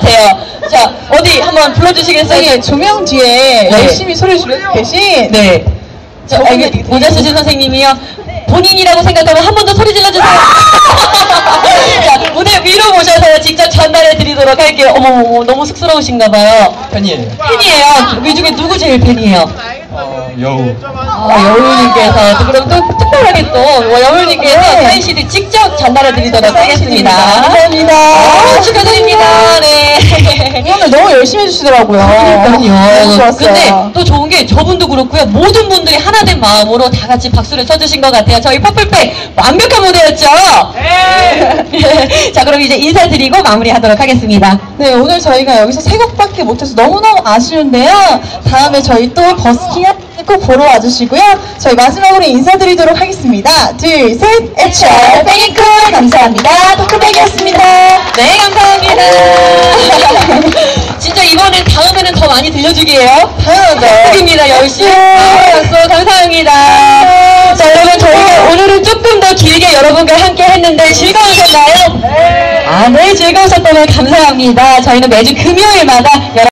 같아요. 자, 어디 한번 불러주시겠어요? 네, 조명 뒤에 네. 열심히 소리 지르고 계신 네. 저, 모자 쓰신 선생님이요. 본인이라고 생각하면 한 번 더 소리 질러주세요. 자, 무대 위로 모셔서 직접 전달해 드리도록 할게요. 어머, 너무 쑥스러우신가봐요. 팬이에요. 팬이에요. 이 중에 누구 제일 팬이에요? 여우. 여우님께서 그럼 또 특별하게 또 여우님께서 사인 CD 직접 전달해 드리도록 하겠습니다. 감사합니다. 축하드립니다. 네. 오늘 너무 열심히 해주시더라고요. 너무 그러니까요. 좋았어요. 근데 또 좋은 게 저분도 그렇고요. 모든 분들이 하나된 마음으로 다 같이 박수를 쳐주신 것 같아요. 저희 퍼플팩 완벽한 무대였죠? 네. 자, 그럼 이제 인사드리고 마무리하도록 하겠습니다. 네, 오늘 저희가 여기서 3곡밖에 못해서 너무너무 아쉬운데요. 다음에 저희 또 버스킹 꼭 보러 와주시고요. 저희 마지막으로 인사드리도록 하겠습니다. 둘, 셋, 애철 팬이쿨 감사합니다. 토크백이었습니다. 네, 감사합니다. 진짜 이번엔 다음에는 더 많이 들려주기예요. 부탁드립니다. 열심히. 박수 감사합니다. 자, 여러분 저희가 오늘은 조금 더 길게 여러분과 함께 했는데 즐거우셨나요? 네. 네, 즐거우셨다면 감사합니다. 저희는 매주 금요일마다